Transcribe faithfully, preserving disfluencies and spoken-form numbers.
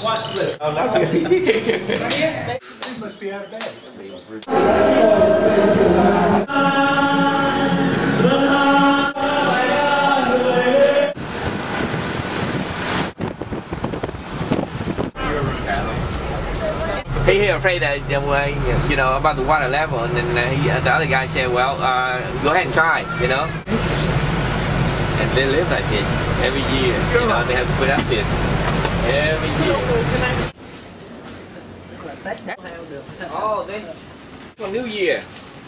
Watch this. Oh, not really. These must be out of bed. He, he afraid that uh, you know about the water level, and then uh, he, uh, the other guy said, "Well, uh, go ahead and try," you know. And they live like this every year. You know, they have to put up this every year. Oh, they for New Year.